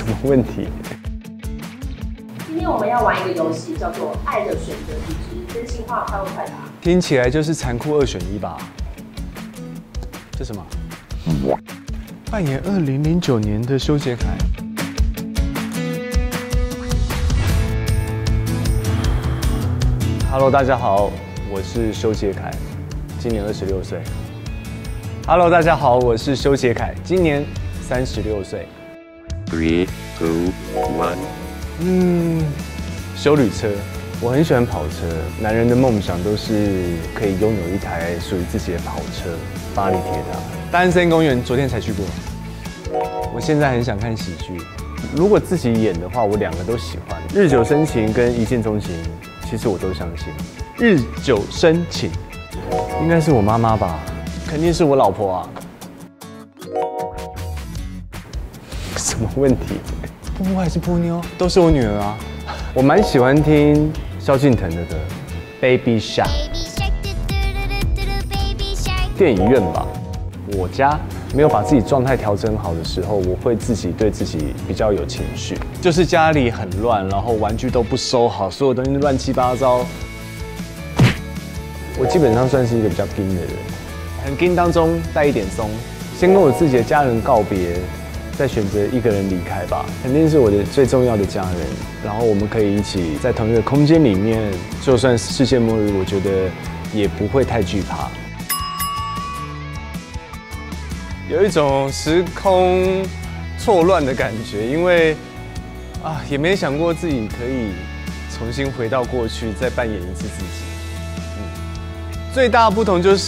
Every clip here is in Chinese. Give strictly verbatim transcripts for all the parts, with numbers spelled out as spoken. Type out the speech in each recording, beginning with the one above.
什么问题？ 今天我们要玩一个游戏，叫做“爱的选择题”，真心话快问快答。 听起来就是残酷二选一吧？这什么？扮演二零零九年的修杰楷。Hello， 大家好，我是修杰楷，今年二十六岁。Hello， 大家好，我是修杰楷，今年三十六岁。 Three, two, one。 嗯，休旅车，我很喜欢跑车。男人的梦想都是可以拥有一台属于自己的跑车。巴黎铁塔、大安森林公园，昨天才去过。我现在很想看喜剧，如果自己演的话，我两个都喜欢。日久生情跟一见钟情，其实我都相信。日久生情，应该是我妈妈吧？肯定是我老婆啊。什么问题？波波还是波妞，都是我女儿啊。我蛮喜欢听萧敬腾的歌，《Baby Shark》。电影院吧，我家没有把自己状态调整好的时候，我会自己对自己比较有情绪，就是家里很乱，然后玩具都不收好，所有东西乱七八糟。我基本上算是一个比较硬的人，很硬当中带一点松，先跟我自己的家人告别。再选择一个人离开吧，肯定是我的最重要的家人。然后我们可以一起在同一个空间里面，就算世界末日，我觉得也不会太惧怕。有一种时空错乱的感觉，因为啊，也没想过自己可以重新回到过去，再扮演一次自己。嗯，最大的不同就是，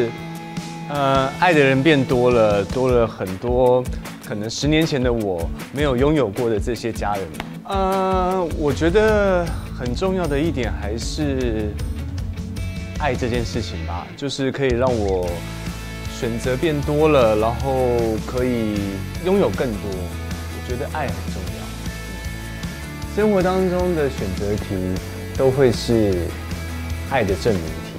呃，爱的人变多了，多了很多。可能十年前的我没有拥有过的这些家人，呃，我觉得很重要的一点还是爱这件事情吧，就是可以让我选择变多了，然后可以拥有更多。我觉得爱很重要，生活当中的选择题都会是爱的证明题。